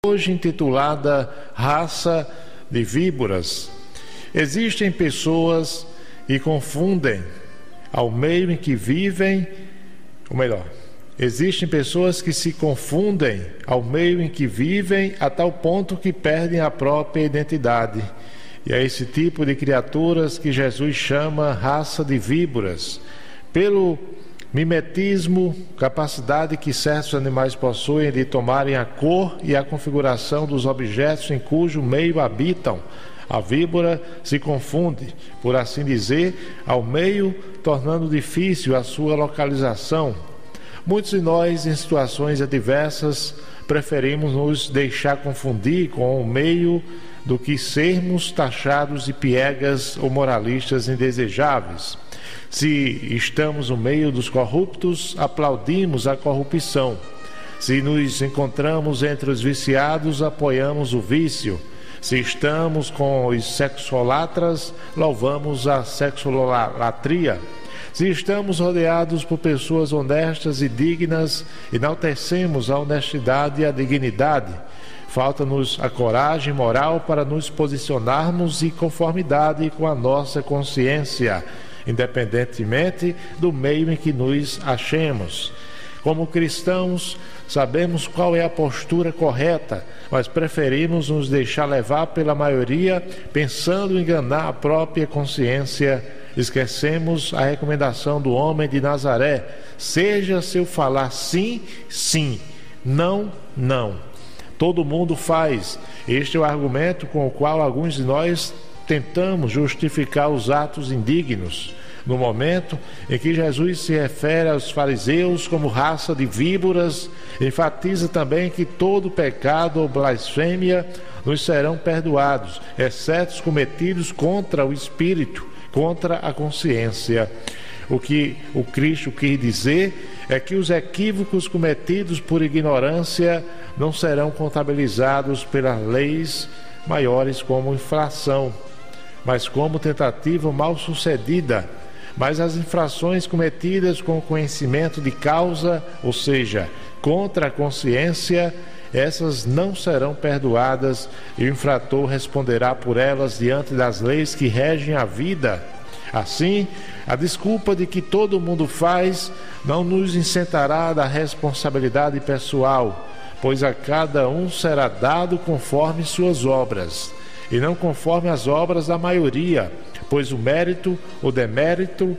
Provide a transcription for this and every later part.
hoje intitulada Raça de Víboras. Existem pessoas que confundem ao meio em que vivem, ou melhor, existem pessoas que se confundem ao meio em que vivem a tal ponto que perdem a própria identidade. E é esse tipo de criaturas que Jesus chama raça de víboras, pelo mimetismo, capacidade que certos animais possuem de tomarem a cor e a configuração dos objetos em cujo meio habitam. A víbora se confunde, por assim dizer, ao meio, tornando difícil a sua localização. Muitos de nós, em situações adversas, preferimos nos deixar confundir com o meio do que sermos taxados de piegas ou moralistas indesejáveis. Se estamos no meio dos corruptos, aplaudimos a corrupção. Se nos encontramos entre os viciados, apoiamos o vício. Se estamos com os sexolatras, louvamos a sexolatria. Se estamos rodeados por pessoas honestas e dignas, enaltecemos a honestidade e a dignidade. Falta-nos a coragem moral para nos posicionarmos em conformidade com a nossa consciência, independentemente do meio em que nos achemos. Como cristãos, sabemos qual é a postura correta, mas preferimos nos deixar levar pela maioria, pensando em enganar a própria consciência. Esquecemos a recomendação do homem de Nazaré: seja seu falar sim, sim, não, não. Todo mundo faz. Este é o argumento com o qual alguns de nós tentamos justificar os atos indignos. No momento em que Jesus se refere aos fariseus como raça de víboras, enfatiza também que todo pecado ou blasfêmia nos serão perdoados, exceto os cometidos contra o Espírito, contra a consciência. O que o Cristo quis dizer é que os equívocos cometidos por ignorância não serão contabilizados pelas leis maiores como infração, mas como tentativa mal sucedida. Mas as infrações cometidas com conhecimento de causa, ou seja, contra a consciência, essas não serão perdoadas e o infrator responderá por elas diante das leis que regem a vida. Assim, a desculpa de que todo mundo faz não nos isentará da responsabilidade pessoal, pois a cada um será dado conforme suas obras, e não conforme as obras da maioria, pois o mérito ou demérito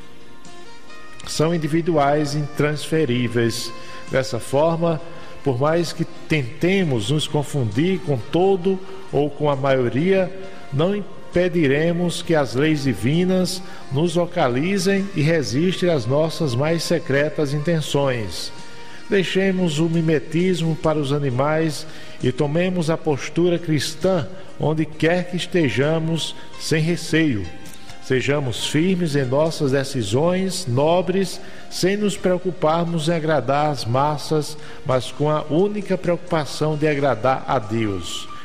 são individuais e intransferíveis. Dessa forma, por mais que tentemos nos confundir com todo ou com a maioria, não impediremos que as leis divinas nos localizem e resistem às nossas mais secretas intenções. Deixemos o mimetismo para os animais e tomemos a postura cristã onde quer que estejamos, sem receio. Sejamos firmes em nossas decisões nobres, sem nos preocuparmos em agradar as massas, mas com a única preocupação de agradar a Deus.